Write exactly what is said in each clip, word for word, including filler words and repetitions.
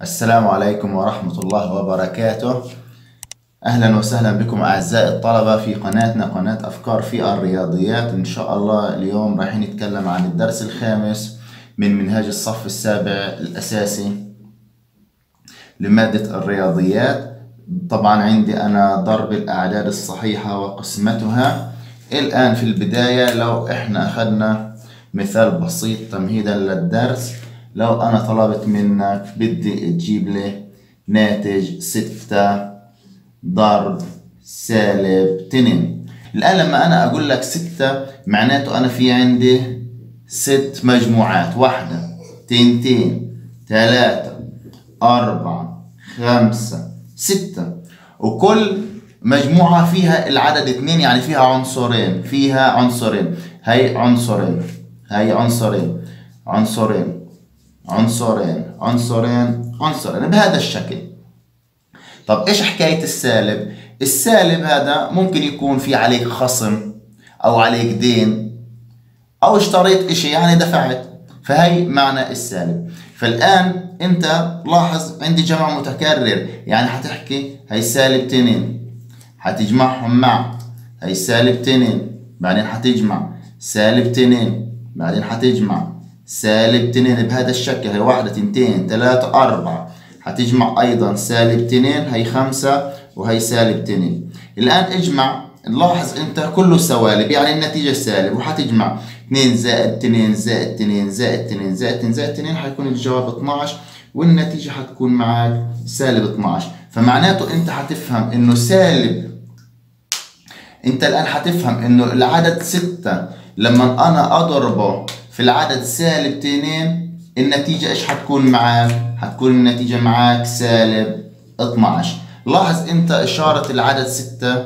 السلام عليكم ورحمة الله وبركاته. أهلا وسهلا بكم أعزائي الطلبة في قناتنا قناة أفكار في الرياضيات. إن شاء الله اليوم راح نتكلم عن الدرس الخامس من منهاج الصف السابع الأساسي لمادة الرياضيات. طبعا عندي أنا ضرب الأعداد الصحيحة وقسمتها. الآن في البداية لو إحنا أخذنا مثال بسيط تمهيدا للدرس، لو أنا طلبت منك بدي تجيب لي ناتج ستة ضرب سالب اتنين. الآن لما أنا أقول لك ستة معناته أنا في عندي ست مجموعات، واحدة تنتين ثلاثة أربعة خمسة ستة، وكل مجموعة فيها العدد اتنين، يعني فيها عنصرين فيها عنصرين هي عنصرين هي عنصرين عنصرين عنصرين عنصرين عنصرين بهذا الشكل. طب ايش حكاية السالب؟ السالب هذا ممكن يكون في عليك خصم او عليك دين او اشتريت اشي يعني دفعت، فهي معنى السالب. فالان انت لاحظ عندي جمع متكرر، يعني حتحكي هي سالب اتنين حتجمعهم مع هي سالب اتنين، بعدين حتجمع سالب اتنين، بعدين حتجمع سالب اتنين بهذا الشكل. هي واحدة تنتين ثلاثة أربعة، هتجمع أيضا سالب اتنين، هي خمسة وهي سالب اتنين. الآن اجمع، نلاحظ أنت كله سوالب يعني النتيجة سالب، وحتجمع اتنين زائد اتنين زائد اتنين زائد اتنين زائد اتنين زائد اتنين، حيكون الجواب اتناشر والنتيجة حتكون معك سالب اتناشر. فمعناته أنت حتفهم إنه سالب، أنت الآن حتفهم إنه العدد ستة لما أنا أضربه في العدد سالب اتنين النتيجة ايش حتكون معاك؟ حتكون النتيجة معاك سالب اتناشر. لاحظ انت اشارة العدد ستة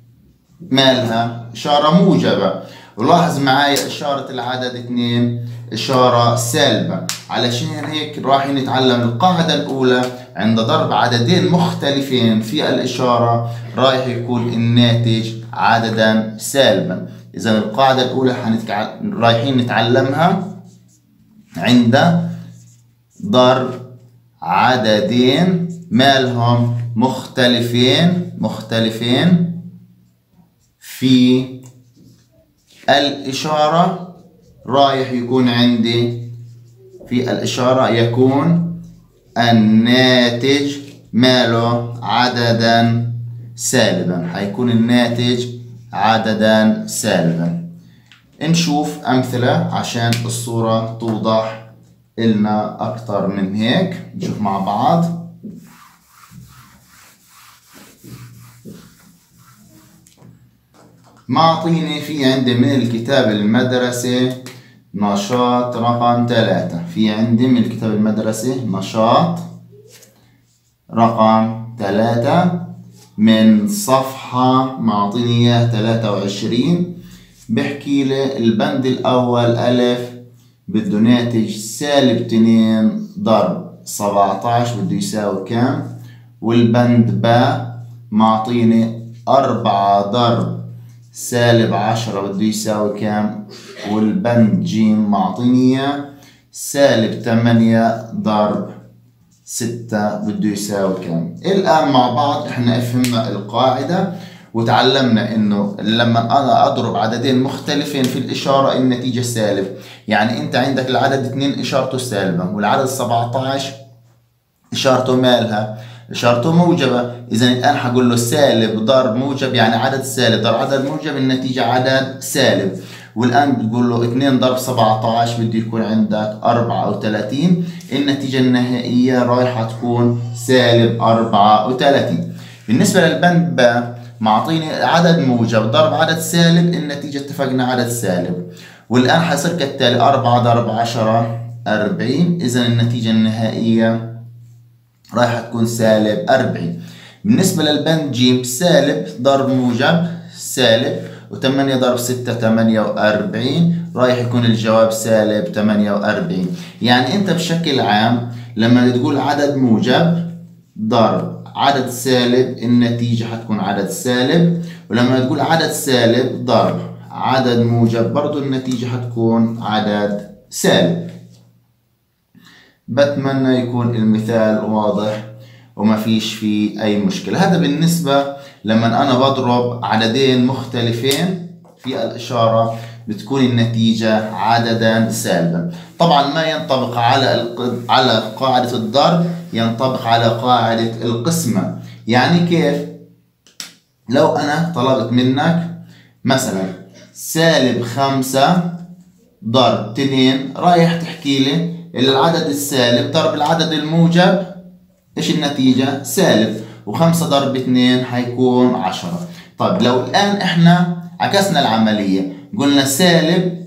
مالها اشارة موجبة، ولاحظ معايا اشارة العدد اتنين اشارة سالبة. علشان هيك راح نتعلم القاعدة الاولى، عند ضرب عددين مختلفين في الاشارة رايح يكون الناتج عددا سالبا. اذا القاعدة الاولى حنتع... رايحين نتعلمها عند ضرب عددين مالهم مختلفين مختلفين في الإشارة، رايح يكون عندي في الإشارة يكون الناتج ماله عددا سالبا، حيكون الناتج عددا سالبا. نشوف أمثلة عشان الصورة توضح لنا أكتر من هيك. نشوف مع بعض. معطيني في عندي من الكتاب المدرسي نشاط رقم ثلاثة، في عندي من الكتاب المدرسي نشاط رقم ثلاثة من صفحة معطيني إياه ثلاثة وعشرين. بحكي لي البند الأول ألف بده ناتج سالب اتنين ضرب سبعتاشر بده يساوي كام؟ والبند باء معطيني أربعة ضرب سالب عشرة بده يساوي كام؟ والبند جيم معطيني سالب تمانية ضرب ستة بده يساوي كام؟ الآن مع بعض احنا فهمنا القاعدة وتعلمنا انه لما انا اضرب عددين مختلفين في الاشاره النتيجه سالب. يعني انت عندك العدد اتنين اشارته سالبه، والعدد سبعتاشر اشارته مالها؟ اشارته موجبه. اذا الان حقول له سالب ضرب موجب يعني عدد سالب ضرب عدد موجب النتيجه عدد سالب. والان بتقول له اتنين ضرب سبعتاشر بده يكون عندك أربعة وثلاثين، النتيجه النهائيه رايحه تكون سالب أربعة وثلاثين. بالنسبه للبند ب معطيني عدد موجب ضرب عدد سالب، النتيجة اتفقنا عدد سالب. والآن حيصير كالتالي أربعة ضرب عشرة أربعين، إذا النتيجة النهائية رايحة تكون سالب أربعين. بالنسبة للبند جيم سالب ضرب موجب سالب، وثمانية ضرب ستة ثمانية وأربعين، رايح يكون الجواب سالب ثمانية وأربعين. يعني أنت بشكل عام لما تقول عدد موجب ضرب عدد سالب النتيجة حتكون عدد سالب، ولما تقول عدد سالب ضرب عدد موجب برضو النتيجة حتكون عدد سالب. بتمنى يكون المثال واضح وما فيش فيه أي مشكلة. هذا بالنسبة لما أنا بضرب عددين مختلفين في الإشارة بتكون النتيجة عددا سالبا. طبعا ما ينطبق على على قاعدة الضرب، ينطبق على قاعدة القسمة. يعني كيف؟ لو أنا طلبت منك مثلا سالب خمسة ضرب اثنين، رايح تحكي لي العدد السالب ضرب العدد الموجب، ايش النتيجة؟ سالب، وخمسة ضرب اثنين حيكون عشرة. طيب لو الآن احنا عكسنا العملية، قلنا سالب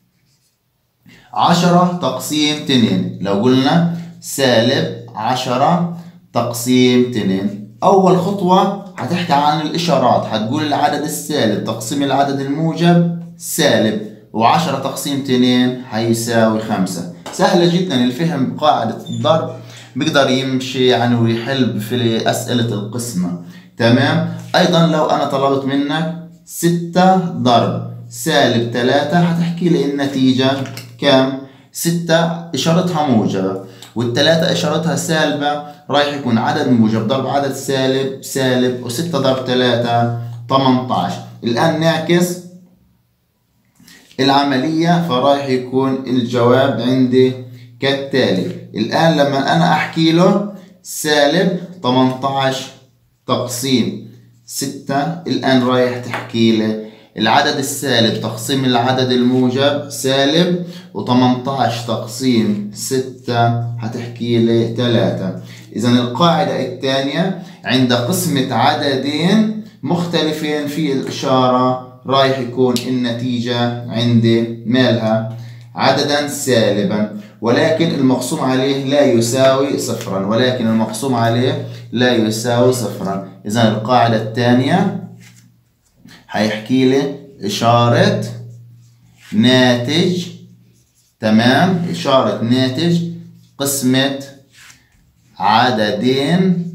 عشرة تقسيم اثنين، لو قلنا سالب عشرة تقسيم اثنين، أول خطوة هتحكي عن الإشارات، هتقول العدد السالب تقسيم العدد الموجب سالب، وعشرة تقسيم اثنين هيساوي خمسة. سهلة جدا الفهم بقاعدة الضرب، بيقدر يمشي يعني ويحل في أسئلة القسمة. تمام. أيضا لو أنا طلبت منك ستة ضرب سالب ثلاثة، هتحكي لي النتيجة كام؟ ستة إشارتها موجبة والثلاثة إشارتها سالبة، رايح يكون عدد موجب ضرب عدد سالب سالب، وستة ضرب ثلاثة ثمانية عشر. الآن نعكس العملية، فرايح يكون الجواب عندي كالتالي. الآن لما أنا أحكي له سالب ثمانية عشر تقسيم ستة، الآن رايح تحكي لي العدد السالب تقسيم العدد الموجب سالب، و18 تقسيم ستة هتحكي لي ثلاثة. إذا القاعدة الثانية عند قسمة عددين مختلفين في الإشارة رايح يكون النتيجة عندي مالها عددا سالبا، ولكن المقسوم عليه لا يساوي صفرا، ولكن المقسوم عليه لا يساوي صفرا. إذا القاعدة الثانية هيحكي لي إشارة ناتج. تمام. إشارة ناتج قسمة عددين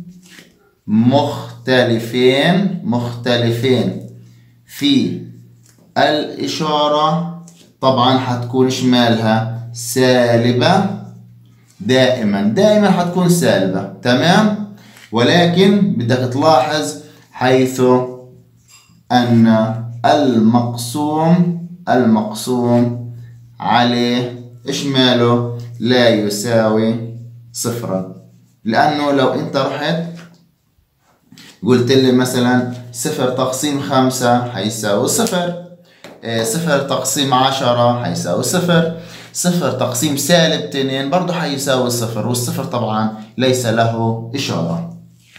مختلفين مختلفين في الإشارة، طبعا هتكون شمالها سالبة، دائما دائما هتكون سالبة. تمام. ولكن بدك تلاحظ حيث أن المقسوم المقسوم عليه إيش ماله؟ لا يساوي صفرا، لأنه لو أنت رحت قلت لي مثلا صفر تقسيم خمسة هيساوي صفر، صفر تقسيم عشرة هيساوي صفر، صفر تقسيم سالب اثنين برضه هيساوي صفر، والصفر طبعا ليس له إشارة.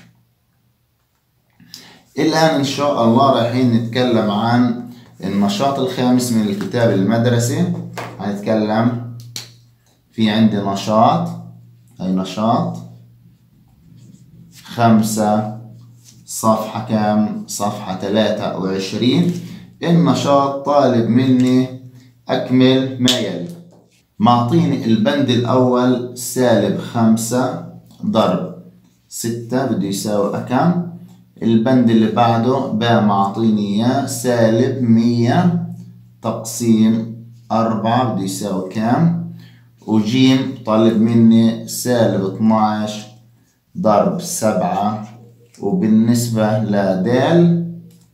الآن إن شاء الله رايحين نتكلم عن النشاط الخامس من الكتاب المدرسي. هنتكلم في عندي نشاط، هي نشاط خمسة صفحة كام؟ صفحة ثلاثة وعشرين. النشاط طالب مني أكمل ما يلي. معطيني البند الأول سالب خمسة ضرب ستة بده يساوي كم؟ البند اللي بعده با معطيني إياه سالب مية تقسيم أربعة بده يساوي كام؟ وجيم طالب مني سالب اثناعش ضرب سبعة. وبالنسبة لدال،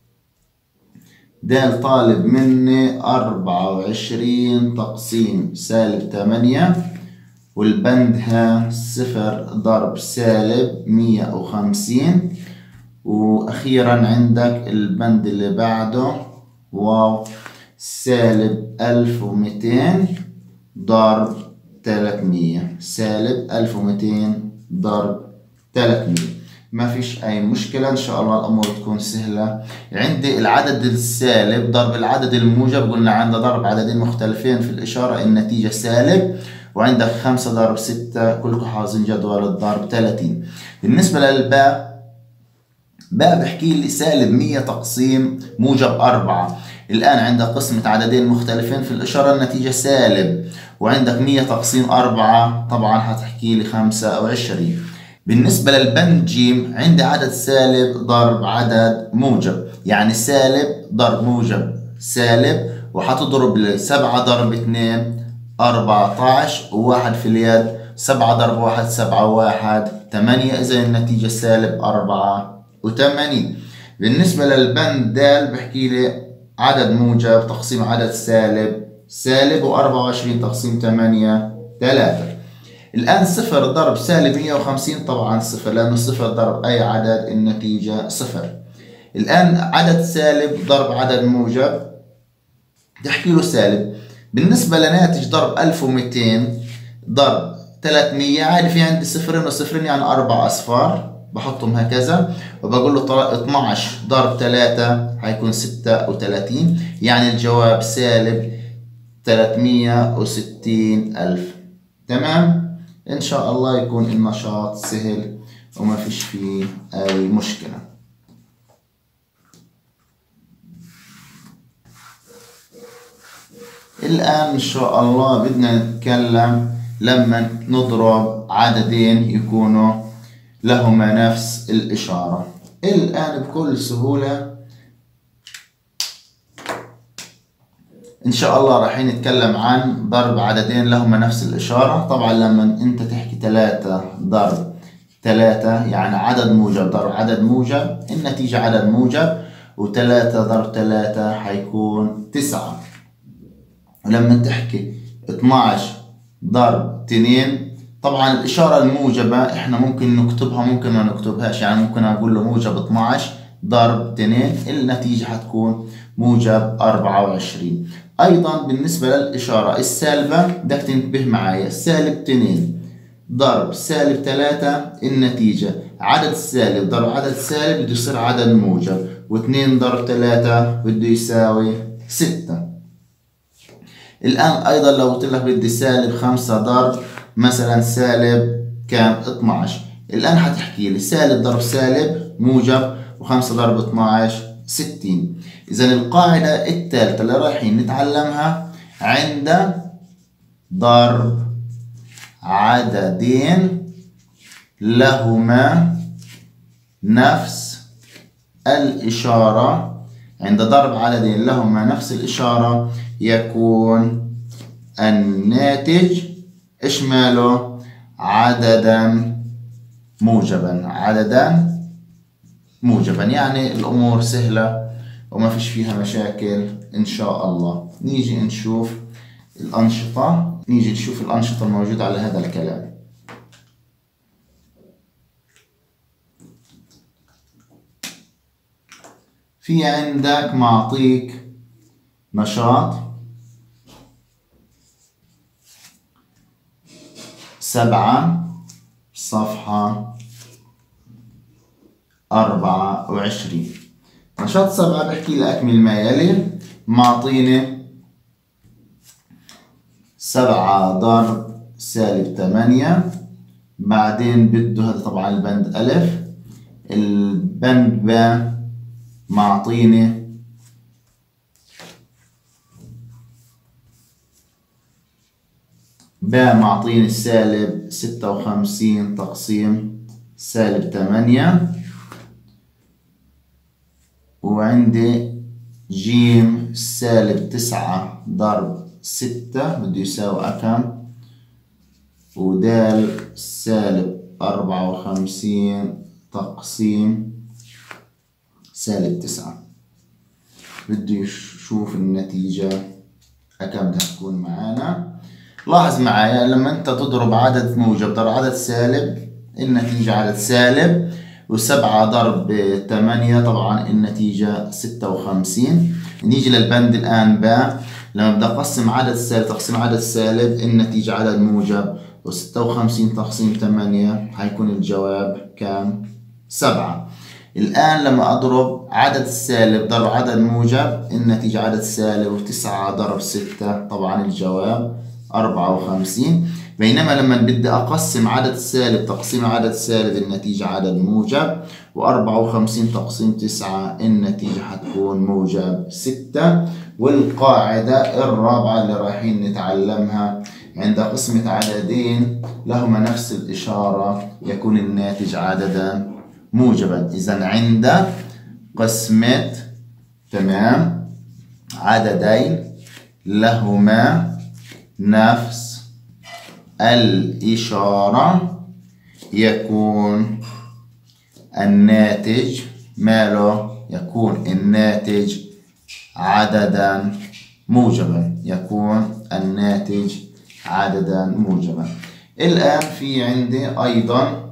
دال طالب مني أربعة وعشرين تقسيم سالب ثمانية، والبندها صفر ضرب سالب مية وخمسين. وأخيرا عندك البند اللي بعده واو سالب ألف ومئتين ضرب ثلاثمية، سالب ألف ومئتين ضرب ثلاثمية. ما فيش أي مشكلة، إن شاء الله الأمور تكون سهلة. عندي العدد السالب ضرب العدد الموجب، قلنا عندنا ضرب عددين مختلفين في الإشارة النتيجة سالب، وعندك خمسة ضرب ستة كلكم حافظين جدول الضرب ثلاثين. بالنسبة للباء، باء بحكي لي سالب مية تقسيم موجب أربعة. الآن عندك قسمة عددين مختلفين في الإشارة النتيجة سالب، وعندك مية تقسيم أربعة طبعا هتحكي لي خمسة وعشرين. بالنسبة للبند جيم عندي عدد سالب ضرب عدد موجب، يعني سالب ضرب موجب سالب، وحتضرب لي سبعة ضرب اثنين أربعة عشر، وواحد في اليد سبعة ضرب واحد سبعة وواحد ثمانية، إذا النتيجة سالب أربعة وثمانين. بالنسبة للبند د بحكي لي عدد موجب تقسيم عدد سالب سالب، وأربعة وعشرين تقسيم ثمانية ثلاثة. الآن صفر ضرب سالب مية وخمسين طبعا صفر، لأنه صفر ضرب أي عدد النتيجة صفر. الآن عدد سالب ضرب عدد موجب تحكي له سالب. بالنسبة لناتج ضرب ألف ومئتين ضرب ثلاثمية، عادي في عندي صفرين وصفرين يعني أربع أصفار، بحطهم هكذا وبقول له اثناشر ضرب ثلاثة حيكون ستة وثلاثين، يعني الجواب سالب ثلاثمية وستين ألف. تمام؟ إن شاء الله يكون النشاط سهل وما فيش فيه أي مشكلة. الآن إن شاء الله بدنا نتكلم لما نضرب عددين يكونوا لهما نفس الإشارة. الآن بكل سهولة إن شاء الله راح نتكلم عن ضرب عددين لهما نفس الإشارة. طبعا لما أنت تحكي ثلاثة ضرب ثلاثة يعني عدد موجب ضرب عدد موجب، النتيجة عدد موجب، وثلاثة ضرب ثلاثة حيكون تسعة. ولما تحكي اثناشر ضرب اثنين، طبعا الإشارة الموجبة إحنا ممكن نكتبها ممكن ما نكتبهاش، يعني ممكن أقول له موجب اثناشر ضرب اثنين، النتيجة حتكون موجب أربعة وعشرين. أيضا بالنسبة للإشارة السالبة بدك تنتبه معايا، سالب اثنين ضرب سالب ثلاثة، النتيجة عدد سالب ضرب عدد سالب بده يصير عدد موجب، واثنين ضرب ثلاثة بده يساوي ستة. الآن أيضا لو قلت لك بدي سالب خمسة ضرب مثلا سالب كام اثناشر، الآن حتحكي لي سالب ضرب سالب موجب، وخمسة ضرب اثناشر ستين. إذا القاعدة الثالثة اللي رايحين نتعلمها عند ضرب عددين لهما نفس الإشارة، عند ضرب عددين لهما نفس الإشارة يكون الناتج إيش ماله؟ عددا موجبا، عددا موجبا. يعني الأمور سهلة وما فيش فيها مشاكل إن شاء الله. نيجي نشوف الأنشطة، نيجي نشوف الأنشطة الموجودة على هذا الكلام. في عندك معطيك نشاط سبعة صفحة أربعة وعشرين. نشاط سبعة بحكي لي أكمل ما يلي، معطيني سبعة ضرب سالب ثمانية، بعدين بده هذا طبعا البند ألف، البند ب معطيني ب معطيني سالب ستة وخمسين تقسيم سالب ثمانية، وعندي جيم سالب تسعة ضرب ستة بده يساوي كم، ودال سالب أربعة وخمسين تقسيم سالب تسعة. بده يشوف النتيجة كم بدها تكون معانا. لاحظ معايا لما انت تضرب عدد موجب ضرب عدد سالب النتيجة عدد سالب، وسبعة ضرب ثمانية طبعا النتيجة ستة وخمسين. نيجي للبند الآن باء، لما بدي أقسم عدد سالب تقسيم عدد سالب النتيجة عدد موجب، وستة وخمسين تقسيم ثمانية حيكون الجواب كام؟ سبعة. الآن لما أضرب عدد سالب ضرب عدد موجب النتيجة عدد سالب، وتسعة ضرب ستة طبعا الجواب أربعة وخمسين. بينما لما بدي أقسم عدد سالب تقسيم عدد سالب النتيجة عدد موجب، وأربعة وخمسين تقسيم تسعة النتيجة حتكون موجب ستة. والقاعدة الرابعة اللي رايحين نتعلمها عند قسمة عددين لهما نفس الإشارة يكون الناتج عددا موجبا. إذا عند قسمة تمام عددين لهما نفس الإشارة يكون الناتج ماله؟ يكون الناتج عددا موجبا، يكون الناتج عددا موجبا. الآن في عندي أيضا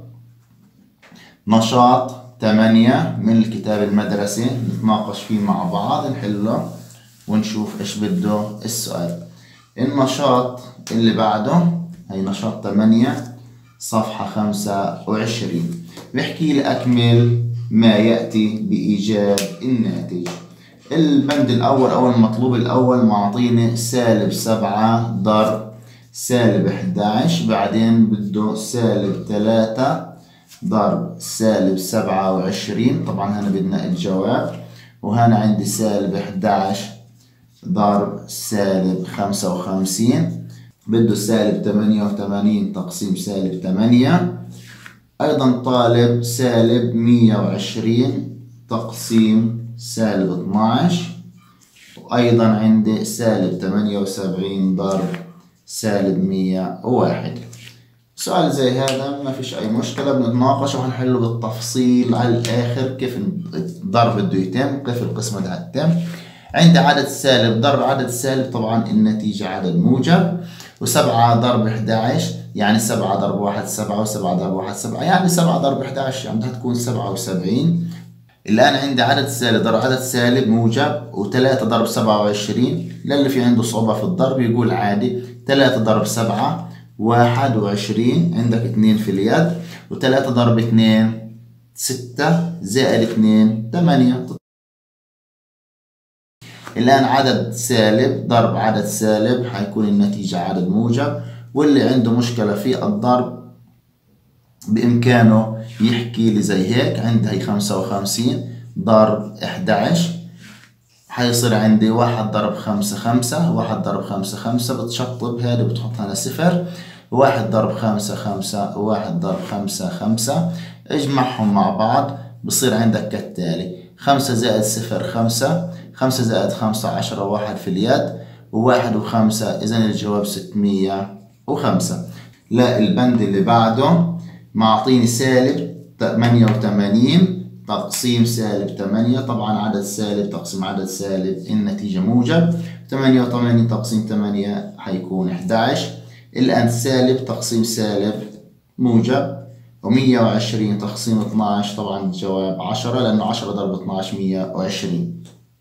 نشاط ثمانية من الكتاب المدرسي نتناقش فيه مع بعض، نحله ونشوف إيش بده السؤال. النشاط اللي بعده هي نشاط ثمانية صفحة خمسة وعشرين، بيحكي لي أكمل ما يأتي بإيجاد الناتج. البند الأول أو المطلوب الأول معطيني سالب سبعة ضرب سالب إحدى عشر، بعدين بده سالب ثلاثة ضرب سالب سبعة وعشرين، طبعا هنا بدنا الجواب، وهنا عندي سالب إحدى عشر ضرب سالب خمسة وخمسين، بده سالب ثمانية وثمانين تقسيم سالب ثمانية، أيضا طالب سالب مية وعشرين تقسيم سالب اثناشر، وأيضا عندي سالب ثمانية وسبعين ضرب سالب مية وواحد. سؤال زي هذا ما فيش أي مشكلة، بنتناقش وهنحله بالتفصيل على الآخر كيف الضرب بده يتم، كيف القسمة ده هتتم. عندي عدد سالب ضرب عدد سالب، طبعا النتيجة عدد موجب، وسبعة ضرب إحدى عشر يعني سبعة ضرب واحد سبعة، وسبعة ضرب واحد سبعة يعني سبعة ضرب إحدى عشر يعني بدها تكون سبعة وسبعين. الآن عندي عدد سالب ضرب عدد سالب موجب، وثلاثة ضرب سبعة وعشرين، للي في عنده صعوبة في الضرب يقول عادي ثلاثة ضرب سبعة واحد وعشرين، عندك اثنين في اليد، وثلاثة ضرب اثنين ستة زائد اثنين ثمانية. الآن عدد سالب ضرب عدد سالب حيكون النتيجة عدد موجب، واللي عنده مشكلة في الضرب بإمكانه يحكي لي زي هيك. عندي هي خمسة وخمسين ضرب إحدى عشر، حيصير عندي واحد ضرب خمسة خمسة، واحد ضرب خمسة خمسة، بتشطب هذه بتحط هنا صفر، واحد ضرب خمسة خمسة، وواحد ضرب خمسة خمسة، اجمعهم مع بعض بصير عندك كالتالي: خمسة زائد صفر خمسة، خمسة زائد خمسة عشرة، واحد في اليد، وواحد وخمسة، إذن الجواب ستمية وخمسة. لا البند اللي بعده معطيني سالب ثمانية وثمانين تقسيم سالب ثمانية، طبعا عدد سالب تقسيم عدد سالب النتيجة موجب، ثمانية وثمانين تقسيم ثمانية حيكون إحدى عشر. الآن سالب تقسيم سالب موجب، ومية وعشرين تقسيم اثناشر، طبعا الجواب عشرة لأنه عشرة ضرب اثناشر مية وعشرين.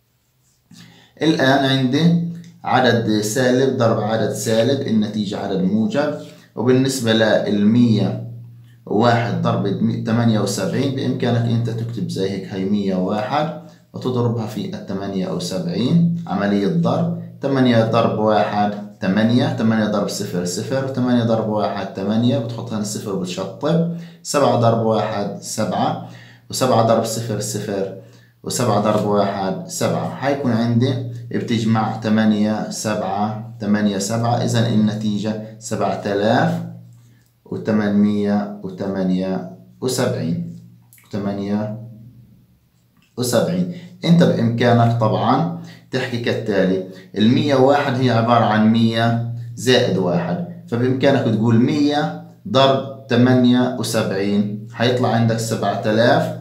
الآن عندي عدد سالب ضرب عدد سالب النتيجة عدد موجب، وبالنسبة للمية واحد ضرب ثمانية وسبعين بإمكانك أنت تكتب زي هيك، هي مية وواحد وتضربها في الثمانية وسبعين عملية ضرب، ثمانية ضرب واحد ثمانية، ثمانية ضرب صفر صفر، وثمانية ضرب واحد ثمانية، بتحط هنا الصفر وبتشطب، سبعة ضرب واحد سبعة، وسبعة ضرب صفر صفر، وسبعة ضرب واحد سبعة، حيكون عندي بتجمع ثمانية سبعة ثمانية سبعة، إذا النتيجة سبعة آلاف وثمانمية وثمانية وسبعين ثمانية وسبعين. أنت بإمكانك طبعا تحكي كالتالي: المية وواحد هي عبارة عن مية زائد واحد، فبإمكانك تقول مية ضرب ثمانية وسبعين حيطلع عندك سبعة آلاف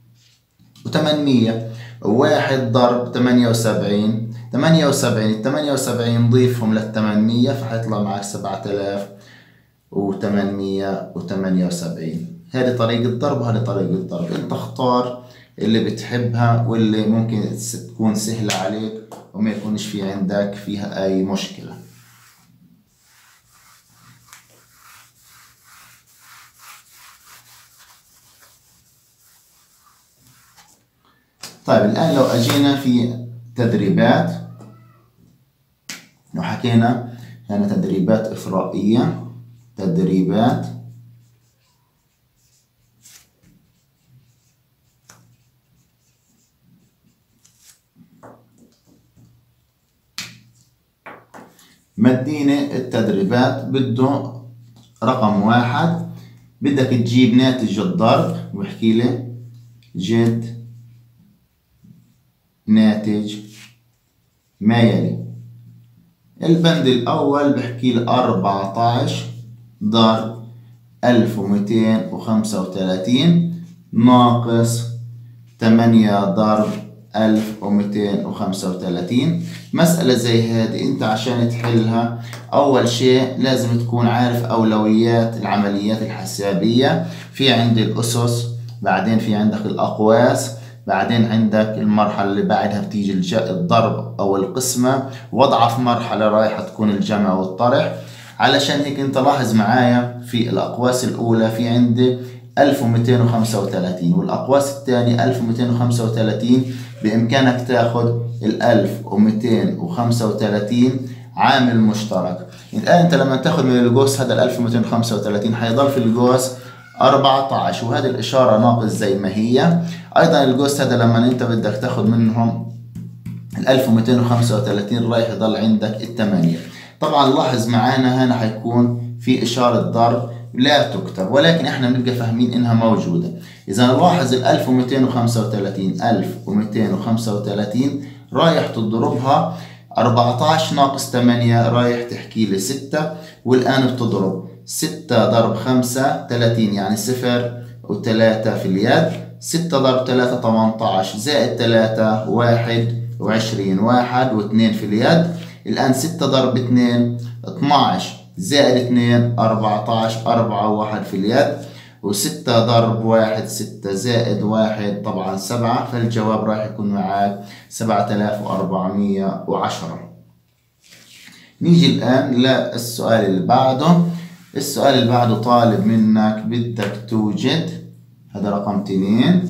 وثمانمية، وواحد ضرب ثمانية وسبعين ثمانية وسبعين، ثمانية وسبعين نضيفهم للثمانمية فحيطلع معك سبعة آلاف وثمانمية وثمانية وسبعين. هذه طريقة ضرب وهذه طريقة ضرب، انت اختار اللي بتحبها واللي ممكن تكون سهلة عليك وما يكونش في عندك فيها اي مشكلة. طيب الآن لو أجينا في تدريبات، لو حكينا هنا تدريبات إفرائية، تدريبات مدينة التدريبات بده رقم واحد بدك تجيب ناتج الضرب، ويحكي لي جد ناتج ما يلي. البند الأول بحكي لي أربعة عشر ضرب ألف ومئتين وخمسة وثلاثين ناقص تمانية ضرب ألف ومئتين وخمسة وثلاثين. مسألة زي هذه انت عشان تحلها اول شيء لازم تكون عارف اولويات العمليات الحسابية. في عندي الاسس، بعدين في عندك الاقواس، بعدين عندك المرحلة اللي بعدها بتيجي الضرب او القسمة، واضعف مرحلة رايحة تكون الجمع والطرح. علشان هيك انت لاحظ معايا في الاقواس الاولى في عندي ألف ومئتين وخمسة وثلاثين، والاقواس الثانية ألف ومئتين وخمسة وثلاثين. بامكانك تاخذ ال ألف ومئتين وخمسة وثلاثين عامل مشترك. الان انت لما تاخذ من القوس هذا ال ألف ومئتين وخمسة وثلاثين حيضل في القوس أربعة عشر، وهذه الاشاره ناقص زي ما هي. ايضا القوس هذا لما انت بدك تاخذ منهم ال ألف ومئتين وخمسة وثلاثين رايح يضل عندك الثمانية. طبعا لاحظ معانا هنا حيكون في اشاره ضرب لا تكتب، ولكن احنا بنبقى فاهمين انها موجوده. اذا نلاحظ ال ألف ومئتين وخمسة وثلاثين ألف ومئتين وخمسة وثلاثين رايح تضربها أربعة عشر ناقص ثمانية رايح تحكي لي ستة، والان بتضرب ستة ضرب خمسة ثلاثين يعني صفر وثلاثة في اليد. ستة ضرب ثلاثة ثمانية عشر زائد ثلاثة واحد وعشرين، واحد واثنين في اليد. الان ستة ضرب اثنين اثني عشر زائد اثنين أربعة عشر، أربعة وواحد في اليد. وستة ضرب واحد ستة زائد واحد طبعا سبعة، فالجواب راح يكون معاك سبعة آلاف وأربعمئة وعشرة. نيجي الآن للسؤال اللي بعده. السؤال اللي بعده طالب منك بدك توجد، هذا رقم اثنين،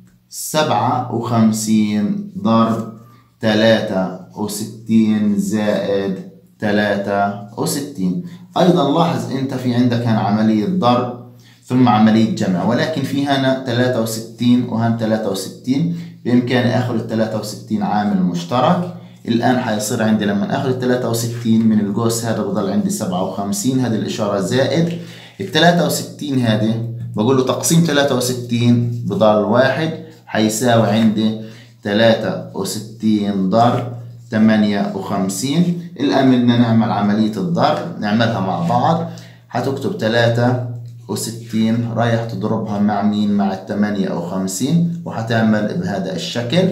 سبعة وخمسين ضرب ثلاثة وستين زائد ثلاثة وستين. أيضا لاحظ أنت في عندك هنا عملية ضرب ثم عملية جمع، ولكن في هنا ثلاثة وستين وهنا ثلاثة وستين. بإمكاني آخذ ال ثلاثة وستين عامل مشترك. الآن حيصير عندي لما آخذ ال ثلاثة وستين من القوس هذا بضل عندي سبعة وخمسين، هذه الإشارة زائد ال ثلاثة وستين هذه بقول له تقسيم ثلاثة وستين بضل واحد، حيساوي عندي ثلاثة وستين ضرب ثمانية وخمسين. الآن بدنا نعمل عملية الضرب، نعملها مع بعض. هتكتب ثلاثة وستين رايح تضربها مع مين؟ مع الثمانية وخمسين، وهتعمل بهذا الشكل.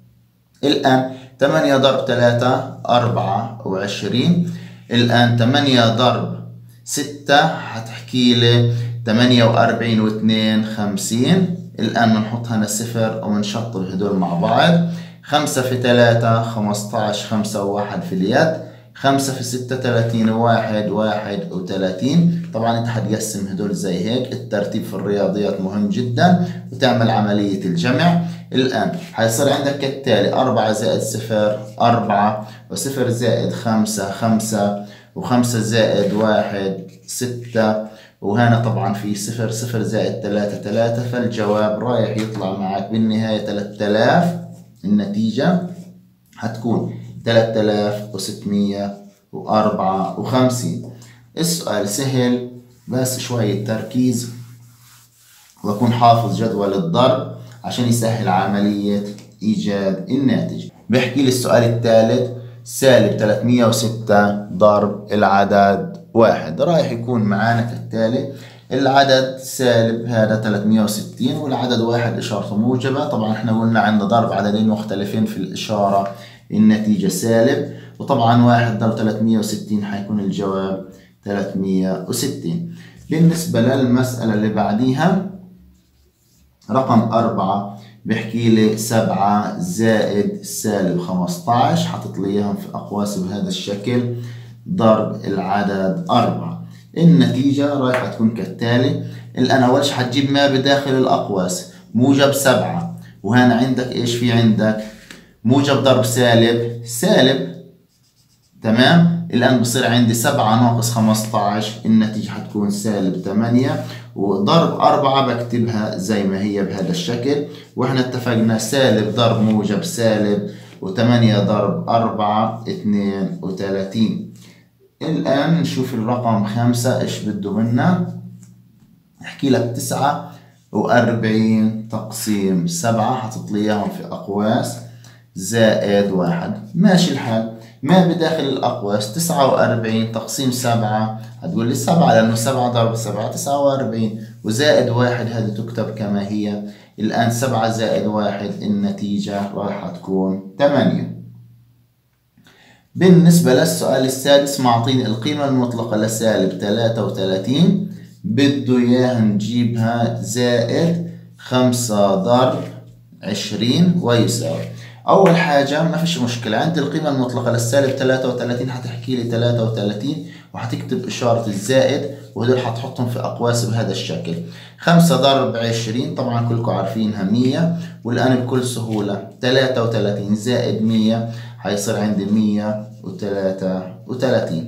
الآن ثمانية ضرب ثلاثة أربعة وعشرين. الآن ثمانية ضرب ستة هتحكي لي ثمانية وأربعين واثنين خمسين. الآن بنحط هنا صفر وبنشطب هدول مع بعض. خمسة في ثلاثة خمسة عشر، خمسة وواحد في اليد. خمسة في ستة ثلاثين، واحد واحد وثلاثين. طبعا انت هتقسم هدول زي هيك. الترتيب في الرياضيات مهم جدا، وتعمل عملية الجمع. الآن حيصير عندك كالتالي: أربعة زائد صفر أربعة، وصفر زائد خمسة خمسة، وخمسة زائد واحد ستة، وهنا طبعا في صفر، صفر زائد ثلاثة ثلاثة. فالجواب رايح يطلع معك بالنهاية ثلاثة آلاف. النتيجة هتكون ثلاثة آلاف وستمئة وأربعة وخمسين. السؤال سهل بس شوية تركيز، وأكون حافظ جدول الضرب عشان يسهل عملية إيجاد الناتج. بيحكي لي السؤال الثالث: سالب ثلاثمئة وستة ضرب العدد واحد. رايح يكون معانا كالتالي: العدد سالب هذا ثلاثمئة وستين، والعدد واحد إشارته موجبة. طبعا احنا قلنا عندنا ضرب عددين مختلفين في الإشارة، النتيجة سالب. وطبعا واحد ضرب ثلاثمئة وستين حيكون الجواب ثلاثمئة وستين. بالنسبة للمسألة اللي بعديها رقم أربعة، بيحكي لي سبعة زائد سالب خمسة عشر، حطت لي إياهم في أقواس بهذا الشكل، ضرب العدد أربعة. النتيجة رايحة تكون كالتالي: الآن أول شيء حتجيب ما بداخل الأقواس، موجب سبعة، وهنا عندك إيش في عندك؟ موجب ضرب سالب سالب، تمام. الآن بصير عندي سبعة ناقص خمسة عشر، النتيجة حتكون سالب ثمانية، وضرب أربعة بكتبها زي ما هي بهذا الشكل. وإحنا اتفقنا سالب ضرب موجب سالب، وثمانية ضرب أربعة اثنين وثلاثين. الآن نشوف الرقم خمسة إيش بده منا. احكي لك تسعة وأربعين تقسيم سبعة، حطت لي إياهم في أقواس، زائد واحد. ماشي الحال. ما بداخل الأقواس تسعة وأربعين تقسيم سبعة، هتقول لي سبعة لأنه سبعة ضرب سبعة تسعة وأربعين، وزائد واحد هذه تكتب كما هي. الآن سبعة زائد واحد النتيجة راح تكون ثمانية. بالنسبة للسؤال السادس معطيني القيمة المطلقة لسالب ثلاثة وثلاثين، بده إياها نجيبها زائد خمسة ضرب عشرين ويساوي. أول حاجة ما فيش مشكلة، عندي القيمة المطلقة للسالب ثلاثة وثلاثين حتحكي لي ثلاثة وثلاثين وحتكتب إشارة الزائد وهدول حتحطهم في أقواس بهذا الشكل. خمسة ضرب عشرين طبعا كلكم عارفينها مية، والآن بكل سهولة ثلاثة وثلاثين زائد مية حيصير عندي مية وثلاثة وثلاثين.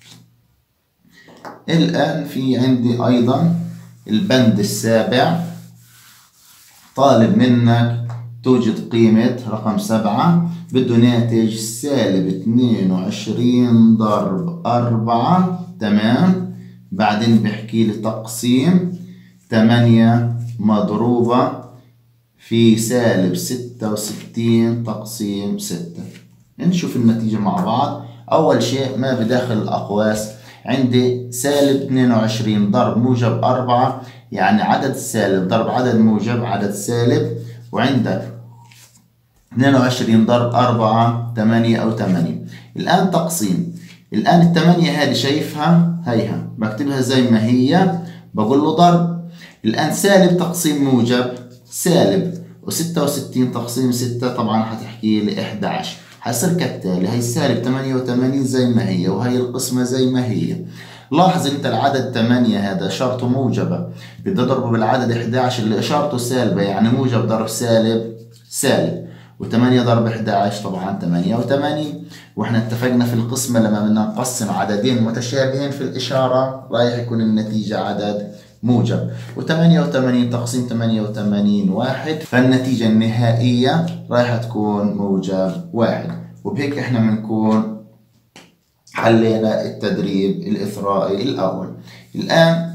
الآن في عندي أيضا البند السابع، طالب منك توجد قيمة رقم سبعة، بده ناتج سالب اثنين وعشرين ضرب أربعة، تمام. بعدين بحكي لي تقسيم ثمانية مضروبة في سالب ستة وستين تقسيم ستة. نشوف النتيجة مع بعض. أول شيء ما بداخل الأقواس عندي سالب اثنين وعشرين ضرب موجب أربعة، يعني عدد سالب ضرب عدد موجب عدد سالب، وعندك اثنين وعشرين ضرب أربعة ثمانية أو ثمانية. الآن تقسيم، الآن الثمانية هذه شايفها هيها بكتبها زي ما هي، بقول له ضرب. الآن سالب تقسيم موجب سالب، وستة وستين تقسيم ستة طبعا حتحكي لي إحدى عشر، حيصير كالتالي، هي سالب ثمانية وثمانين زي ما هي وهي القسمة زي ما هي. لاحظ انت العدد ثمانية هذا اشارته موجبة، بدي اضربه بالعدد إحدى عشر اللي اشارته سالبة، يعني موجب ضرب سالب سالب، وثمانية ضرب إحدى عشر طبعا ثمانية وثمانين. واحنا اتفقنا في القسمة لما بدنا نقسم عددين متشابهين في الإشارة رايح يكون النتيجة عدد موجب، وثمانية وثمانين تقسيم ثمانية وثمانين واحد، فالنتيجة النهائية رايحة تكون موجب واحد. وبهيك احنا بنكون حلينا التدريب الإثرائي الأول. الآن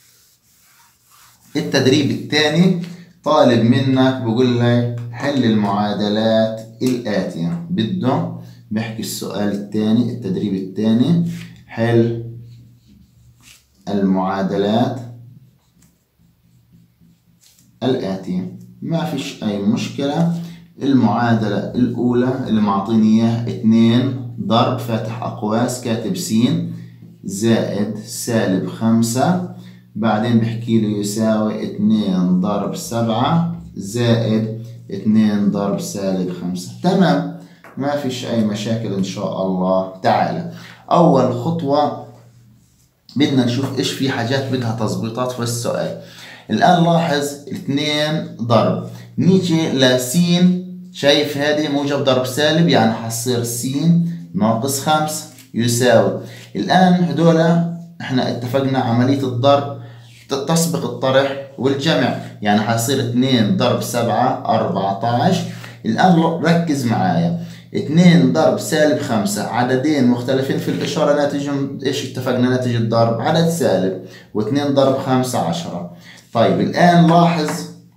التدريب الثاني، طالب منك بقول لك حل المعادلات الآتية، بده بحكي السؤال الثاني التدريب الثاني، حل المعادلات الآتية. ما فيش أي مشكلة. المعادلة الأولى اللي معطيني إياه اثنين ضرب فاتح أقواس كاتب س زائد سالب خمسة، بعدين بحكي له يساوي اثنين ضرب سبعة زائد اثنين ضرب سالب خمسة. تمام، ما فيش أي مشاكل إن شاء الله تعالى. أول خطوة بدنا نشوف إيش في حاجات بدها تظبيطات في السؤال. الآن لاحظ اثنين ضرب، نيجي لس، شايف هذه موجب ضرب سالب يعني حصير س ناقص خمسة يساوي. الآن هدول احنا اتفقنا عملية الضرب تسبق الطرح والجمع، يعني حصير اثنين ضرب سبعة أربعة عشر. الآن ركز معايا، اثنين ضرب سالب خمسة عددين مختلفين في الإشارة ناتجهم ايش اتفقنا؟ ناتج الضرب عدد سالب، واثنين ضرب خمسة عشرة. طيب الآن لاحظ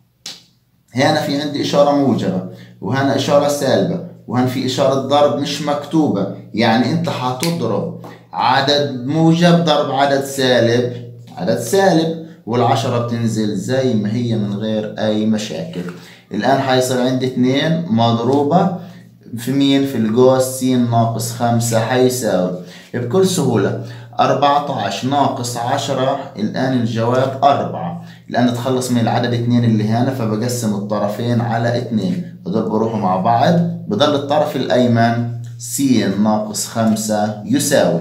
هنا في عندي إشارة موجبة وهنا إشارة سالبة وهنا في إشارة ضرب مش مكتوبة، يعني أنت حتضرب عدد موجب ضرب عدد سالب عدد سالب، والعشرة بتنزل زي ما هي من غير أي مشاكل. الآن حيصير عندي اثنين مضروبة في مين؟ في الجوز س ناقص خمسة حيساوي بكل سهولة أربعة عشر ناقص عشرة. الآن الجواب أربعة. الآن نتخلص من العدد اثنين اللي هنا، فبقسم الطرفين على اثنين، هدول بروحوا مع بعض، بضل الطرف الأيمن س ناقص خمسة يساوي.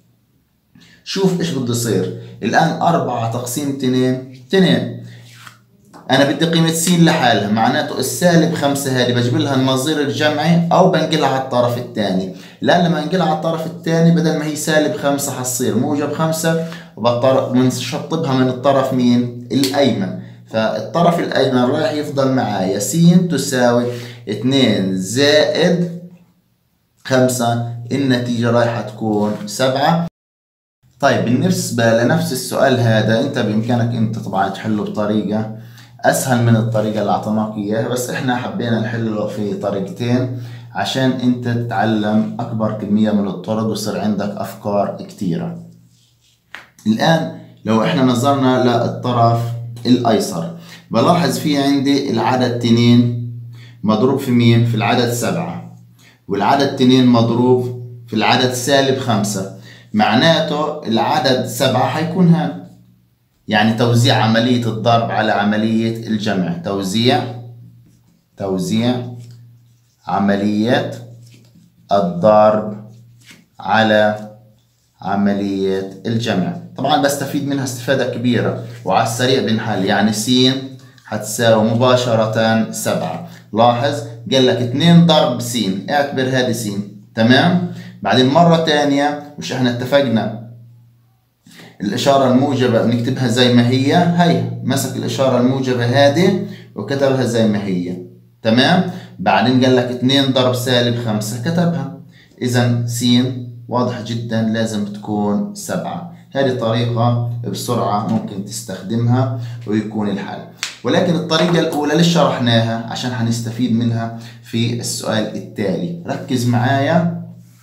شوف إيش بده يصير. الآن أربعة تقسيم اثنين اثنين، أنا بدي قيمة س لحالها، معناته السالب خمسة هذه بجيب لها النظير الجمعي أو بنقلها على الطرف الثاني. لأن لما انقلها على الطرف الثاني بدل ما هي سالب خمسة حتصير موجب خمسة، وبنشطبها من الطرف مين؟ الأيمن. فالطرف الأيمن راح يفضل معايا س تساوي اثنين زائد خمسة، النتيجة رايحة تكون سبعة. طيب بالنسبة لنفس السؤال هذا أنت بإمكانك أنت طبعا تحله بطريقة أسهل من الطريقة اللي أعطيناك إياها، بس إحنا حبينا نحله في طريقتين عشان انت تتعلم اكبر كمية من الطرق ويصير عندك افكار كتيرة. الان لو احنا نظرنا للطرف الايسر بلاحظ في عندي العدد تنين مضروب في مين؟ في العدد سبعة، والعدد تنين مضروب في العدد سالب خمسة، معناته العدد سبعة حيكون هان، يعني توزيع عملية الضرب على عملية الجمع، توزيع توزيع عملية الضرب على عملية الجمع. طبعا بستفيد منها استفادة كبيرة وعلى السريع بنحل، يعني س هتساوي مباشرة سبعة. لاحظ قال لك اتنين ضرب س، اعتبر هذه س، تمام؟ بعدين مرة تانية مش احنا اتفقنا الإشارة الموجبة بنكتبها زي ما هي، هي مسك الإشارة الموجبة هذه وكتبها زي ما هي، تمام؟ بعدين قال لك اتنين ضرب سالب خمسة كتبها، إذا س واضح جدا لازم تكون سبعة. هذه طريقة بسرعة ممكن تستخدمها ويكون الحل، ولكن الطريقة الأولى اللي شرحناها عشان هنستفيد منها في السؤال التالي. ركز معايا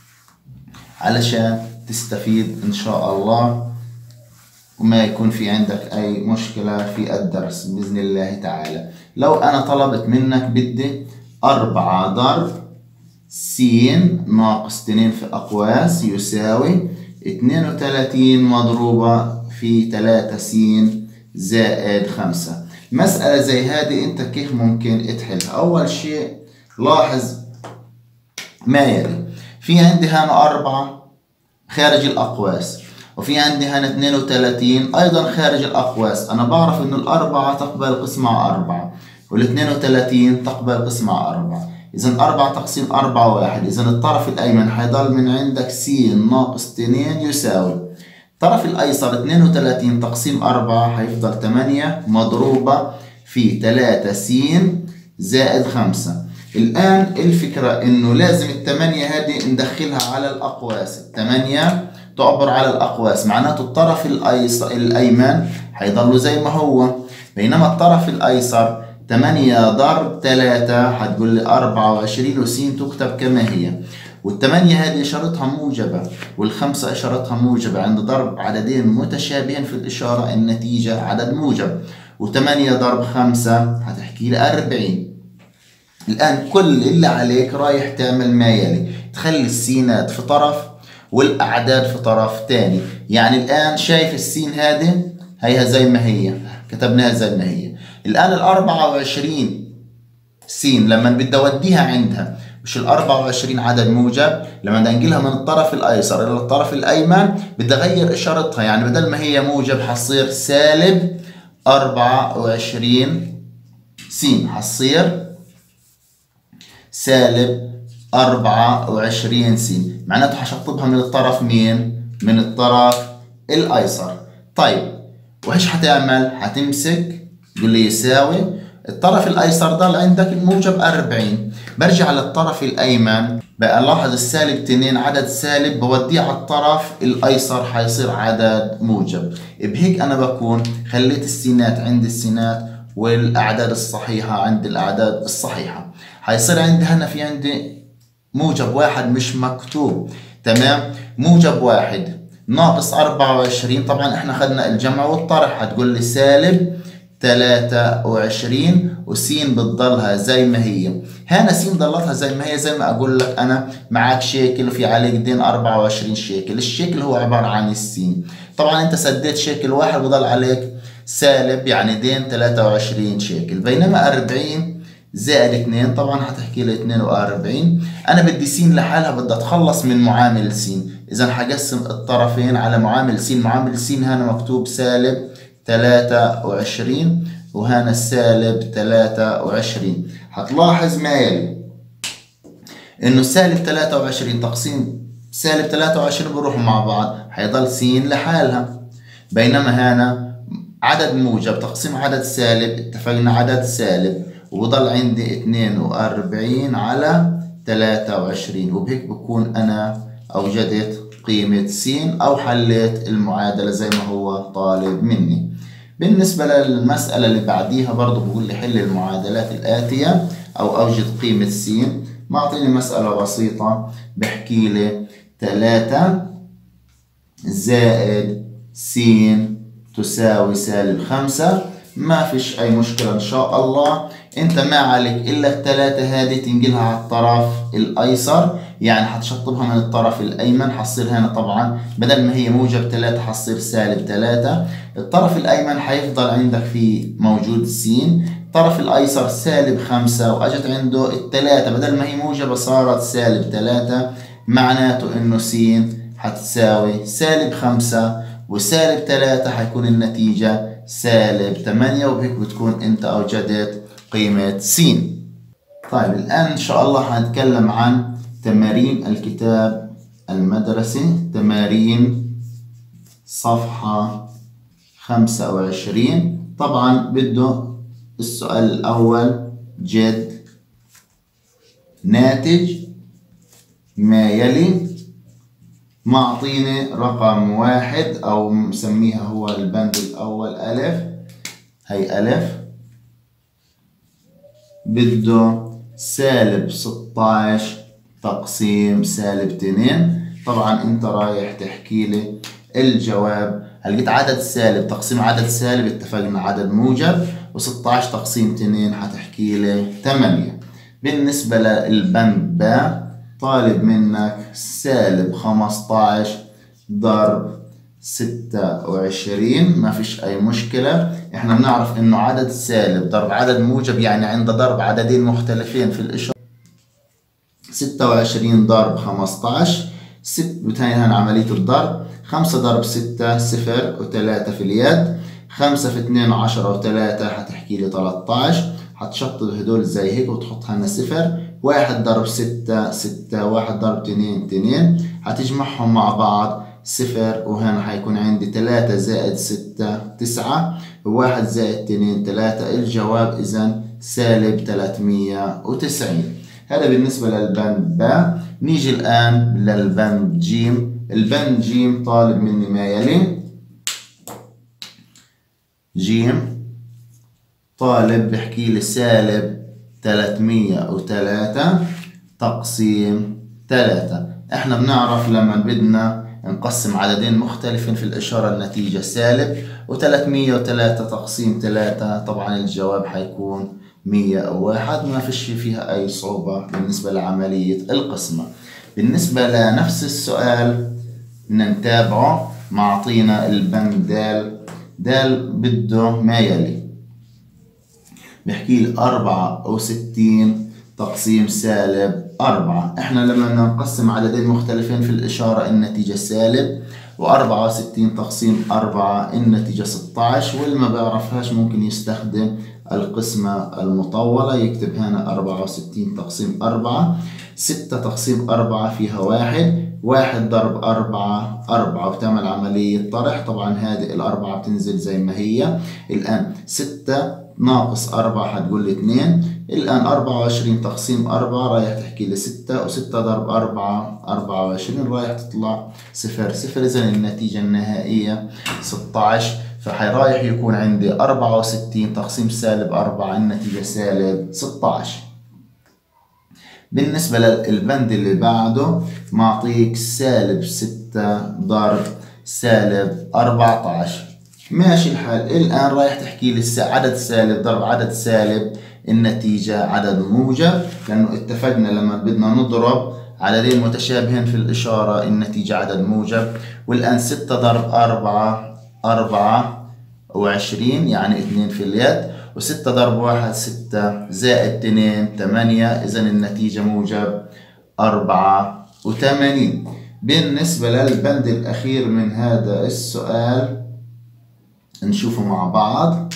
علشان تستفيد إن شاء الله وما يكون في عندك أي مشكلة في الدرس بإذن الله تعالى. لو أنا طلبت منك بدي أربعة ضرب س ناقص اتنين في أقواس يساوي اتنين وتلاتين مضروبة في تلاتة س زائد خمسة. مسألة زي هذه أنت كيف ممكن تحلها؟ أول شيء لاحظ ما يلي، في عندي هنا أربعة خارج الأقواس، وفي عندي هنا اتنين وتلاتين أيضا خارج الأقواس. أنا بعرف إنه الأربعة تقبل القسمة على أربعة والاثنين وتلاتين تقبل القسمة على أربعة، إذا أربعة تقسيم أربعة واحد، إذا الطرف الأيمن حيضل من عندك س ناقص اتنين يساوي الطرف الأيسر اتنين وتلاتين تقسيم أربعة حيفضل تمانية مضروبة في تلاتة س زائد خمسة. الآن الفكرة إنه لازم التمانية هذه ندخلها على الأقواس، التمانية تعبر على الأقواس، معناته الطرف الأيسر الأيمن حيضل زي ما هو، بينما الطرف الأيسر تمانية ضرب تلاتة هتقول لي أربعة وعشرين وس تكتب كما هي، والتمانية هذه إشارتها موجبة والخمسة إشارتها موجبة، عند ضرب عددين متشابهين في الإشارة النتيجة عدد موجب، وتمانية ضرب خمسة هتحكي لي أربعين. الآن كل اللي عليك رايح تعمل ما يلي، تخلي السينات في طرف والأعداد في طرف تاني. يعني الآن شايف السين هذه هيها زي ما هي، كتبناها زي ما هي. الآن الأربعة وعشرين س لما بدي أوديها عندها، مش الأربعة وعشرين عدد موجب، لما بدي أنقلها من الطرف الأيسر إلى الطرف الأيمن بدي أغير إشارتها، يعني بدل ما هي موجب حتصير سالب أربعة وعشرين س، حتصير سالب أربعة وعشرين س، معناته حشطبها من الطرف مين؟ من الطرف الأيسر. طيب وإيش حتعمل؟ حتمسك تقول لي يساوي الطرف الأيسر ضل عندك الموجب أربعين، برجع للطرف الأيمن بقى لاحظ السالب اتنين عدد سالب بوديه على الطرف الأيسر حيصير عدد موجب. بهيك أنا بكون خليت السينات عند السينات والأعداد الصحيحة عند الأعداد الصحيحة. حيصير عندي هنا في عندي موجب واحد مش مكتوب، تمام؟ موجب واحد ناقص أربعة وعشرين، طبعا احنا خدنا الجمع والطرح، هتقول لي سالب تلاتة وعشرين وس بتضلها زي ما هي. هنا س ضلتها زي ما هي، زي ما اقول لك انا معك شيكل وفي عليك دين أربعة وعشرين شيكل، الشيكل هو عبارة عن السين، طبعا انت سديت شيكل واحد وضل عليك سالب يعني دين تلاتة وعشرين شيكل، بينما أربعين زائد اتنين طبعا هتحكي لي اتنين وأربعين. انا بدي س لحالها بدي اتخلص من معامل س، اذا حقسم الطرفين على معامل س، معامل س هنا مكتوب سالب تلاتة وعشرين وهنا السالب تلاتة وعشرين. هتلاحظ ما يلي انه سالب تلاتة وعشرين تقسيم سالب تلاتة وعشرين بيروحوا مع بعض، حيضل س لحالها، بينما هنا عدد موجب تقسيم عدد سالب اتفقنا عدد سالب، وبضل عندي اتنين وأربعين على تلاتة وعشرين، وبهيك بكون انا اوجدت قيمة س أو حليت المعادلة زي ما هو طالب مني. بالنسبة للمسألة اللي بعديها برضو بقول لي حل المعادلات الآتية أو أوجد قيمة س. معطيني مسألة بسيطة بحكي لي ثلاثة زائد س تساوي سالب خمسة. ما فيش أي مشكلة إن شاء الله. أنت ما عليك إلا الثلاثة هذه تنقلها على الطرف الأيسر، يعني حتشطبها من الطرف الأيمن. حتصير هنا طبعا بدل ما هي موجب ثلاثة حتصير سالب ثلاثة. الطرف الأيمن حيفضل عندك فيه موجود س، الطرف الأيسر سالب خمسة، وأجت عنده الثلاثة بدل ما هي موجبة صارت سالب ثلاثة. معناته إنه س حتساوي سالب خمسة وسالب ثلاثة، حيكون النتيجة سالب ثمانية، وبهيك بتكون أنت أوجدت قيمة س. طيب الآن إن شاء الله حنتكلم عن تمارين الكتاب المدرسي. تمارين صفحة خمسة وعشرين. طبعا بده السؤال الأول جد ناتج ما يلي. معطيني رقم واحد أو مسميها هو البند الأول ألف، هي ألف. بده سالب ستاشر تقسيم سالب اثنين. طبعا انت رايح تحكي لي الجواب. هلقيت عدد سالب تقسيم عدد سالب اتفقنا عدد موجب، و16 تقسيم اثنين حتحكي لي ثمانية. بالنسبة للبند ب طالب منك سالب خمستاشر ضرب ستة وعشرين. ما فيش أي مشكلة. إحنا بنعرف إنه عدد سالب ضرب عدد موجب يعني عند ضرب عددين مختلفين في الإشارة. ستة وعشرين ضرب خمستاشر، ست بتهين هنا عملية الضرب. خمسة ضرب ستة صفر وثلاثة في اليد. خمسة في اثنين عشرة وثلاثة حتحكي لي ثلاثة. حتشطب هدول زي هيك وتحط هنا صفر. واحد ضرب ستة ستة، واحد ضرب اثنين اثنين، هتجمعهم مع بعض صفر، وهنا حيكون عندي ثلاثة زائد ستة تسعة، وواحد زائد اثنين ثلاثة. الجواب إذن سالب ثلاثمية وتسعين. هذا بالنسبة للبند ب. نيجي الآن للبند ج. البند ج طالب مني ما يلي. ج طالب بحكي لي سالب ثلاثمية وثلاثة تقسيم ثلاثة. احنا بنعرف لما بدنا نقسم عددين مختلفين في الإشارة النتيجة سالب، وثلاثمية وثلاثة تقسيم ثلاثة طبعا الجواب حيكون مية وواحد. ما فيش فيها أي صعوبة بالنسبة لعملية القسمة. بالنسبة لنفس السؤال بدنا نتابعه. معطينا البند د. د بده ما يلي. بحكي لي أربعة وستين تقسيم سالب أربعة. احنا لما بدنا نقسم عددين مختلفين في الإشارة النتيجة سالب، وأربعة وستين تقسيم أربعة النتيجة ستاشر. واللي ما بيعرفهاش ممكن يستخدم القسمة المطولة، يكتب هنا أربعة وستين تقسيم أربعة. ستة تقسيم أربعة فيها واحد، واحد ضرب أربعة أربعة، وتعمل عملية طرح. طبعا هذه الأربعة بتنزل زي ما هي. الآن ستة ناقص أربعة حتقول لي اثنين. الآن أربعة وعشرين تقسيم أربعة رايح تحكي لي ستة، وستة ضرب أربعة أربعة وعشرين رايح تطلع صفر صفر. إذن النتيجة النهائية ستاشر. فحيرايح يكون عندي أربعة وستين تقسيم سالب أربعة النتيجة سالب ستاشر. بالنسبة للبند اللي بعده معطيك سالب ستة ضرب سالب أربعتاشر. ماشي الحال. الآن رايح تحكي لي عدد سالب ضرب عدد سالب النتيجة عدد موجب، لأنه اتفقنا لما بدنا نضرب عددين متشابهين في الإشارة النتيجة عدد موجب. والآن ستة ضرب أربعة أربعة وعشرين يعني اثنين في اليد، وستة ضرب واحد ستة زائد اثنين ثمانية. إذن النتيجة موجب أربعة وثمانين. بالنسبة للبند الأخير من هذا السؤال نشوفه مع بعض.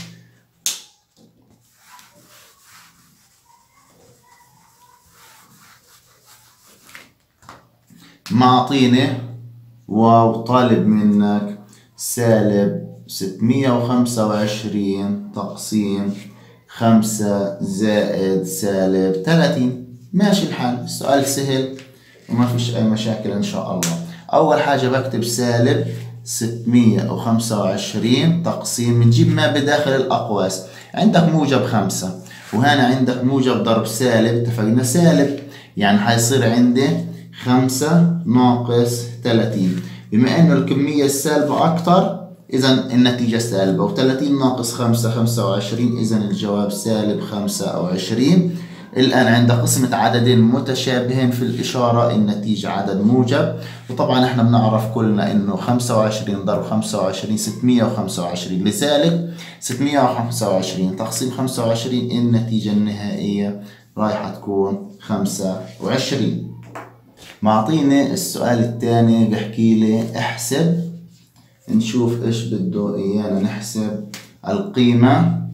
معطيني وطالب منك سالب ستمية وخمسة وعشرين تقسيم خمسة زائد سالب ثلاثين. ماشي الحال. السؤال سهل وما فيش أي مشاكل إن شاء الله. أول حاجة بكتب سالب ستمية وخمسة وعشرين تقسيم، بنجيب ما بداخل الأقواس. عندك موجب خمسة، وهنا عندك موجب ضرب سالب، اتفقنا سالب. يعني حيصير عندي خمسة ناقص ثلاثين. بما انه الكمية السالبة اكتر اذا النتيجة سالبة، وثلاثين ناقص خمسة خمسة وعشرين، اذا الجواب سالب خمسة وعشرين. الآن عند قسمة عددين متشابهين في الإشارة النتيجة عدد موجب، وطبعا احنا بنعرف كلنا انه خمسة وعشرين ضرب خمسة وعشرين ستمئة وخمسة وعشرين، لذلك ستمئة وخمسة وعشرين تقسيم خمسة وعشرين النتيجة النهائية رايحة تكون خمسة وعشرين. معطيني السؤال الثاني بحكي لي احسب، نشوف ايش بده ايانا نحسب القيمة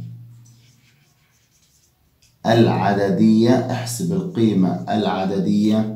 العددية. احسب القيمة العددية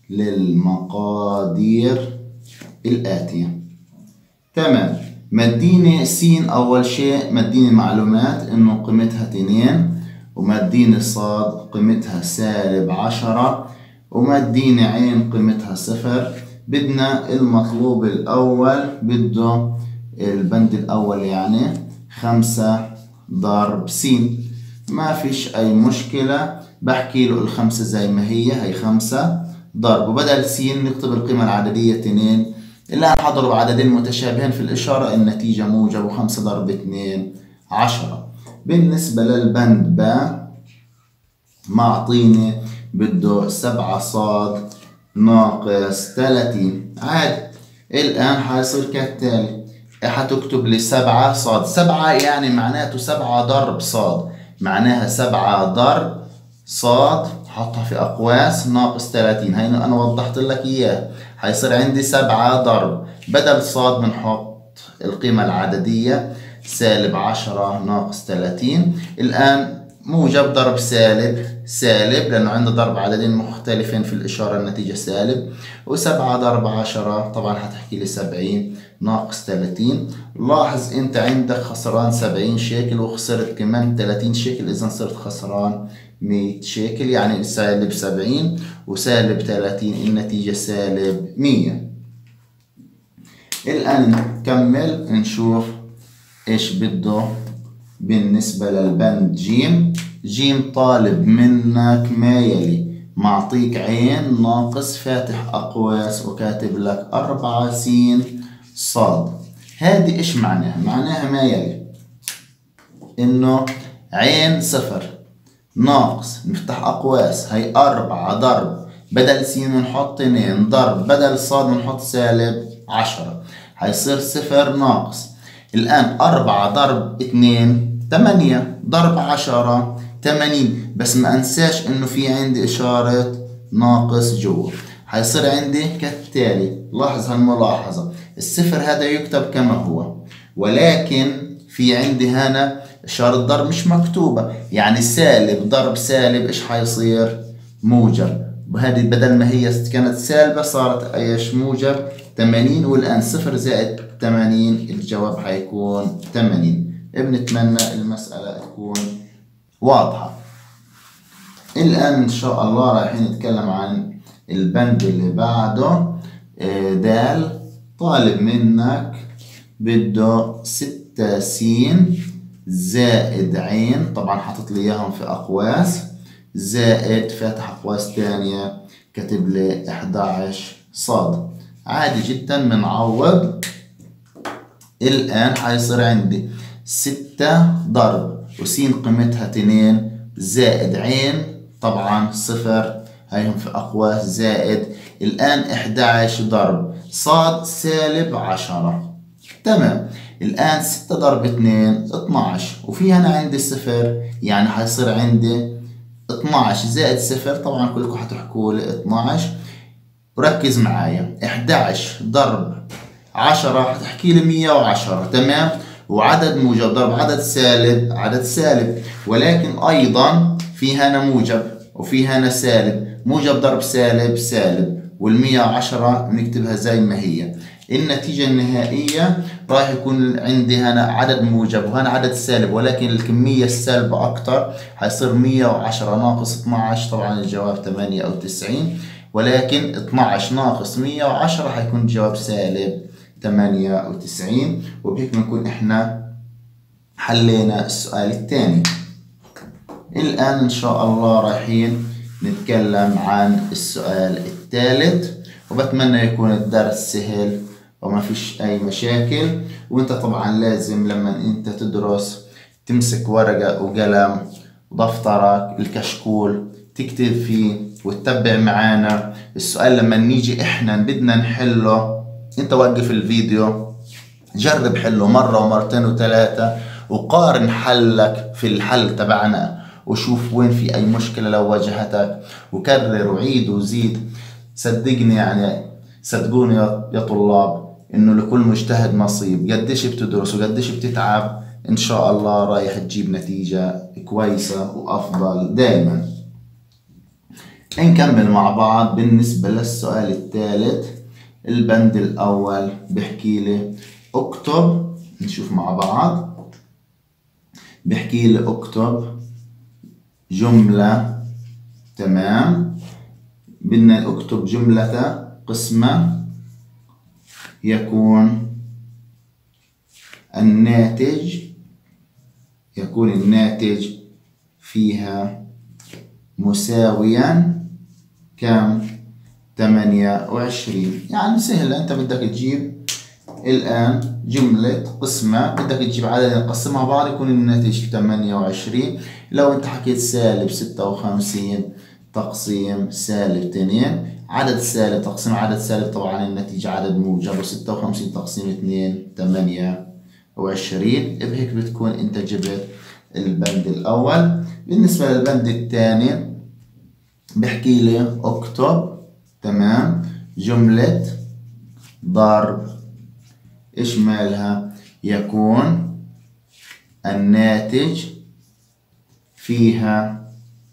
للمقادير الآتية. تمام، مديني س أول شيء، مديني معلومات إنه قيمتها اثنين، ومديني صاد قيمتها سالب عشرة، ومديني عين قيمتها صفر. بدنا المطلوب الأول، بده البند الأول يعني خمسة ضرب س. ما فيش أي مشكلة، بحكي له الخمسة زي ما هي، هي خمسة ضرب، وبدل س نكتب القيمة العددية اثنين. الآن حضروا عددين متشابهين في الإشارة النتيجة موجب، وخمسة ضرب اثنين عشرة. بالنسبة للبند باء معطيني بده سبعة صاد ناقص ثلاثين. عادي، الآن حيصير كالتالي، حتكتب لي سبعة صاد، سبعة يعني معناته سبعة ضرب صاد، معناها سبعة ضرب صاد، حطها في أقواس ناقص ثلاثين. هاي أنا وضحت لك إياه. حيصير عندي سبعة ضرب، بدل صاد بنحط القيمة العددية سالب عشرة ناقص ثلاثين. الآن موجب ضرب سالب سالب، لأنه عندنا ضرب عددين مختلفين في الإشارة النتيجة سالب، وسبعة ضرب عشرة طبعا حتحكي لي سبعين ناقص ثلاثين. لاحظ أنت عندك خسران سبعين شيكل، وخسرت كمان ثلاثين شيكل، إذا صرت خسران مئة شيكل، يعني سالب سبعين وسالب ثلاثين النتيجة سالب مئة. الآن نكمل نشوف إيش بده بالنسبة للبند جيم. جيم طالب منك ما يلي، معطيك عين ناقص فاتح أقواس وكاتب لك أربعة س صاد. هذه إيش معناها؟ معناها ما يلي، إنه عين صفر ناقص نفتح أقواس، هي أربعة ضرب بدل س نحط اثنين ضرب بدل صاد نحط سالب عشرة، هيصير صفر ناقص. الآن أربعة ضرب اثنين ثمانية ضرب عشرة ثمانين، بس ما أنساش إنه في عندي إشارة ناقص جوا. هيصير عندي كالتالي، لاحظ هالملاحظة، الصفر هذا يكتب كما هو، ولكن في عندي هنا إشارة ضرب مش مكتوبة، يعني سالب ضرب سالب إيش حيصير؟ موجب. وهذه بدل ما هي كانت سالبة صارت إيش؟ موجب ثمانين، والآن صفر زائد ثمانين الجواب حيكون ثمانين. بنتمنى المسألة تكون واضحة. الآن إن شاء الله رايحين نتكلم عن البند اللي بعده. دال طالب منك بده ستة س زائد عين، طبعا حاطط لي اياهم في اقواس، زائد فاتح اقواس ثانية كاتب لي إحدى عشر صاد. عادي جدا بنعوض. الآن حيصير عندي ستة ضرب وس قيمتها اثنين زائد عين طبعا صفر، هيهم في أقواس، زائد الآن إحدى عشر ضرب صاد سالب عشرة. تمام، الآن ستة ضرب اثنين اثنى عشر، وفي هنا عندي صفر، يعني حيصير عندي اثنى عشر زائد صفر، طبعا كلكم حتحكوا لي اثنى عشر. وركز معايا، إحدى عشر ضرب عشرة حتحكي لي مئة وعشرة. تمام، وعدد موجب ضرب عدد سالب عدد سالب، ولكن أيضا في هنا موجب وفي هنا سالب، موجب ضرب سالب سالب، والمئة وعشرة بنكتبها زي ما هي. النتيجة النهائية راح يكون عندي هنا عدد موجب وهنا عدد سالب، ولكن الكمية السالبة أكتر، حيصير مئة وعشرة ناقص اثنى عشر، طبعا الجواب ثمانية أو تسعين، ولكن اثنى عشر ناقص مئة وعشرة حيكون الجواب سالب ثمانية وتسعين. وبهيك بنكون احنا حلينا السؤال الثاني. الآن إن شاء الله رايحين نتكلم عن السؤال الثالث، وبتمنى يكون الدرس سهل وما فيش أي مشاكل. وانت طبعا لازم لما انت تدرس تمسك ورقة وقلم ودفترك الكشكول تكتب فيه وتتبع معانا السؤال. لما نيجي احنا بدنا نحله، انت وقف الفيديو، جرب حله مرة ومرتين وثلاثة، وقارن حلك في الحل تبعنا وشوف وين في اي مشكلة لو واجهتك، وكرر وعيد وزيد. صدقني يعني صدقوني يا طلاب انه لكل مجتهد نصيب. قديش بتدرس وقديش بتتعب ان شاء الله رايح تجيب نتيجة كويسة وافضل دائما. نكمل مع بعض. بالنسبة للسؤال الثالث البند الاول بحكي لي اكتب، نشوف مع بعض. بحكي لي اكتب جملة، تمام، بدنا اكتب جملة قسمة يكون الناتج يكون الناتج فيها مساويا كم؟ ثمانية وعشرين. يعني سهلة، انت بدك تجيب الآن جملة قسمة، بدك تجيب عدد نقسمها بعض يكون الناتج ثمانية وعشرين. لو انت حكيت سالب ستة وخمسين تقسيم سالب اثنين، عدد سالب تقسيم عدد سالب، طبعا النتيجة عدد موجب، وستة وخمسين تقسيم اثنين ثمانية وعشرين. بهيك بتكون انت جبت البند الأول. بالنسبة للبند الثاني بحكي لي اكتب، تمام، جملة ضرب، ايش مالها؟ يكون الناتج فيها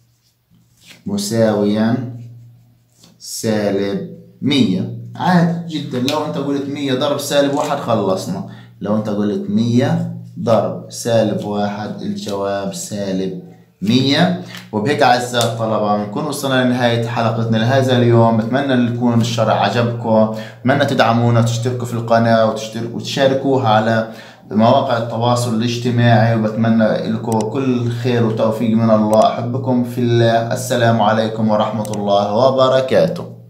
مساويا سالب مية. عادي جدا، لو انت قلت مية ضرب سالب واحد خلصنا. لو انت قلت مية ضرب سالب واحد الجواب سالب مية. وبهيك أعزائي الطلبة بنكون وصلنا لنهاية حلقتنا لهذا اليوم. بتمنى أن يكون الشرح عجبكم، بتمنى تدعمونا وتشتركوا في القناة وتشاركوها على مواقع التواصل الاجتماعي، وبتمنى لكم كل خير وتوفيق من الله. أحبكم في الله. السلام عليكم ورحمة الله وبركاته.